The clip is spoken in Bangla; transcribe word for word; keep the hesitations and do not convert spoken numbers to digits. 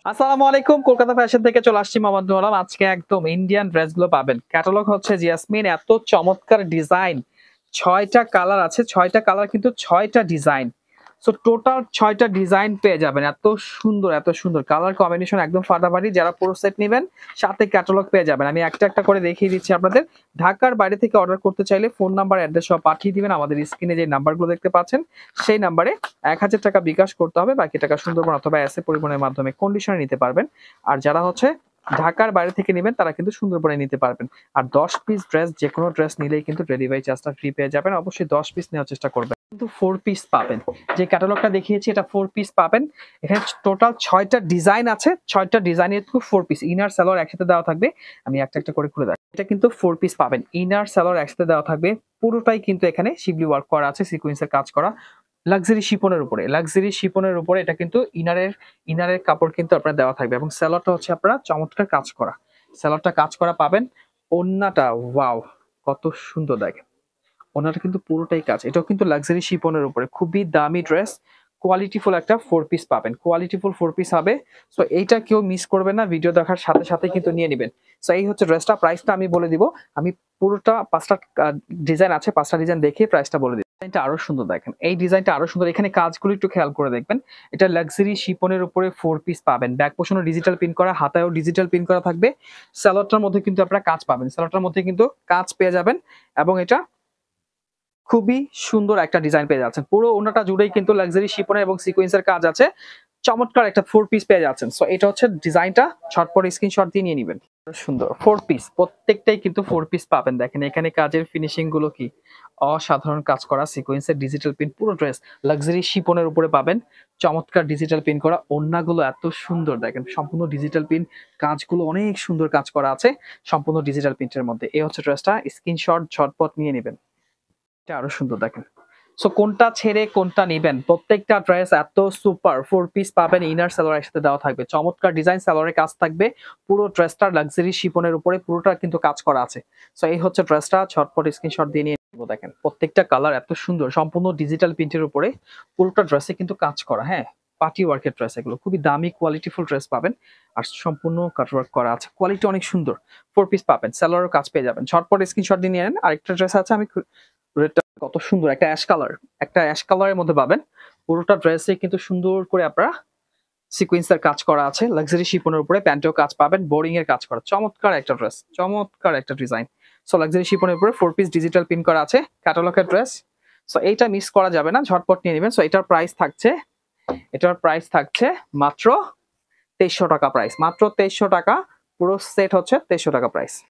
আসসালামু আলাইকুম, কলকাতা ফ্যাশন থেকে চলে আসছি মোহাম্মদ আলম। আজকে একদম ইন্ডিয়ান ড্রেসগুলো পাবেন। ক্যাটালগ হচ্ছে জিয়াসমিন। এত চমৎকার ডিজাইন, ছয়টা কালার আছে, ছয়টা কালার কিন্তু ছয়টা ডিজাইন। সো টোটাল ছয়টা ডিজাইন পেয়ে যাবেন। এত সুন্দর এত সুন্দর কালার কম্বিনেশন, একদম ফাটাফাটি। যারা পুরো সেট নেবেন সাথে ক্যাটালগ পেয়ে যাবেন। আমি একটা একটা করে দেখিয়ে দিচ্ছি আপনাদের। ঢাকার বাইরে থেকে অর্ডার করতে চাইলে ফোন নাম্বার, অ্যাড্রেস সব পাঠিয়ে দিবেন। আমাদের স্ক্রিনে যে নাম্বারগুলো দেখতে পাচ্ছেন সেই নাম্বারে এক হাজার টাকা বিকাশ করতে হবে, বাকি টাকা সুন্দরবন অথবা এসে পরিবহনের মাধ্যমে কন্ডিশনে নিতে পারবেন। আর যারা হচ্ছে ঢাকার বাইরে থেকে নেবেন তারা কিন্তু সুন্দরবনে নিতে পারবেন। আর দশ পিস ড্রেস, যে কোনো ড্রেস নিলেই কিন্তু ডেলিভারি চার্জটা ফ্রি পেয়ে যাবেন। অবশ্যই দশ পিস নেওয়ার চেষ্টা করবেন। কিন্তু ফোর পিস পাবেন। যে ক্যাটালগটা দেখিয়েছি এটা ফোর পিস পাবেন। এখানে টোটাল ছয়টা ডিজাইন আছে, ছয়টা ডিজাইনের ফোর পিস। ইনার সালোয়ার একসাথে দেওয়া থাকবে। আমি একটা একটা করে খুলে দেখাই। এটা কিন্তু ফোর পিস পাবেন। ইনার সালোয়ার একসাথে দেওয়া থাকবে। পুরোটাই কিন্তু এখানে শিবলি ওয়ার্ক করা আছে, সিকোয়েন্সের কাজ করা। লাক্সারি শিপনের উপরে, লাক্সারি শিপনের উপরে এটা কিন্তু ইনারের ইনারের কাপড় কিন্তু আপনার দেওয়া থাকবে। এবং স্যালোয়ারটা হচ্ছে আপনারা চমৎকার কাজ করা, স্যালোয়ারটা কাজ করা পাবেন। ওন্নাটা ওয়াও, কত সুন্দর দেখেন। ওনাটা কিন্তু পুরোটাই কাজ। এটাও কিন্তু লাক্সারি শিপনের উপরে, খুবই দামি ড্রেস। কোয়ালিটিফুল একটা ফোর পিস পাবেন, কোয়ালিটিফুল ফোর পিস হবে। সো এইটা কেউ মিস করবেন না, ভিডিও দেখার সাথে সাথে কিন্তু নিয়ে নেবেন। সো এই হচ্ছে ড্রেসটা। প্রাইসটা আমি বলে দিব। আমি পুরোটা পাঁচটা ডিজাইন আছে, পাঁচটা ডিজাইন দেখে প্রাইসটা বলে দিব। ডিজাইনটা আরো সুন্দর দেখেন, এই ডিজাইনটা আরো সুন্দর। এখানে কাজগুলো একটু খেয়াল করে দেখবেন। এটা লাক্সারি শিপনের উপরে ফোর পিস পাবেন। ব্যাক পোর্শনও ডিজিটাল প্রিন্ট করা, হাতায়ও ডিজিটাল প্রিন্ট করা থাকবে। স্যালোয়ারটার মধ্যে কিন্তু আপনারা কাজ পাবেন, স্যালোয়ারটার মধ্যে কিন্তু কাজ পেয়ে যাবেন। এবং এটা খুবই সুন্দর একটা ডিজাইন পেয়ে যাচ্ছেন। পুরো ওনাটা জুড়েই কিন্তু লাক্সারি শিপনের এবং সিকোয়েন্সের কাজ আছে। চমৎকার একটা ফোর পিস পেয়ে যাচ্ছেন। সো এটা হচ্ছে ডিজাইনটা, ঝটপট স্ক্রিনশট দিয়ে নিয়ে নেবেন। সুন্দর ফোর পিস, প্রত্যেকটাই কিন্তু ফোর পিস পাবেন। দেখেন এখানে কাজের ফিনিশিং গুলো কি অসাধারণ, কাজ করা সিকোয়েন্সের ডিজিটাল প্রিন্ট। পুরো ড্রেস লাক্সারি শিপনের উপরে পাবেন, চমৎকার ডিজিটাল প্রিন্ট করা। ওড়নাগুলো এত সুন্দর দেখেন, সম্পূর্ণ ডিজিটাল প্রিন্ট। কাজগুলো অনেক সুন্দর কাজ করা আছে সম্পূর্ণ ডিজিটাল প্রিন্টের মধ্যে। এই হচ্ছে ড্রেসটা, স্ক্রিনশট ঝটপট নিয়ে নেবেন। আরো সুন্দর দেখেন। সো কোনটা ছেড়ে কোনটা নিবেন? প্রত্যেকটা ড্রেস এত সুপার। ফোর পিস পাবেন, ইনার সালোয়ার একসাথে দেওয়া থাকবে, চমৎকার ডিজাইন, সালোয়ারের কাজ থাকবে। পুরো ড্রেসটা লাক্সারি শিপনের উপরে পুরোটা কিন্তু কাজ করা আছে। সো এই হচ্ছে ড্রেসটা, ঝটপট স্ক্রিনশট দিয়ে নিয়ে নেব। দেখেন প্রত্যেকটা কালার এত সুন্দর, সম্পূর্ণ ডিজিটাল প্রিন্টের উপরে পুরোটা ড্রেসে কিন্তু কাজ করা। হ্যাঁ, পার্টি ওয়ার্কের ড্রেস এগুলো, খুবই দামি কোয়ালিটিফুল ড্রেস পাবেন। আর সম্পূর্ণ কাটওয়ার্ক করা আছে, কোয়ালিটি অনেক সুন্দর। ফোর পিস পাবেন, সালোয়ারের কাজ পেয়ে যাবেন। ঝটপট স্ক্রিনশট দিয়ে নিয়ে নেন। আরেকটা ড্রেস আছে, আমি রেডটা কত সুন্দর, একটা অ্যাশ কালার, একটা অ্যাশ কালারের মধ্যে পাবেন। পুরোটা ড্রেসে কিন্তু সুন্দর করে আপনারা সিকোয়েন্সের কাজ করা আছে, লাক্সারি শিপনের উপরে প্যান্টেও কাজ পাবেন, বোরিং এর কাজ করা। চমৎকার একটা ড্রেস, চমৎকার একটা ডিজাইন। সো লাক্সারি শিপনের উপরে ফোর পিস ডিজিটাল প্রিন্ট করা আছে, ক্যাটালগের ড্রেস। সো এইটা মিস করা যাবে না, ঝটপট নিয়ে নেবেন। সো এটার প্রাইস থাকছে, এটার প্রাইস থাকছে মাত্র তেইশশো টাকা প্রাইস, মাত্র তেইশশো টাকা। পুরো সেট হচ্ছে তেইশশো টাকা প্রাইস।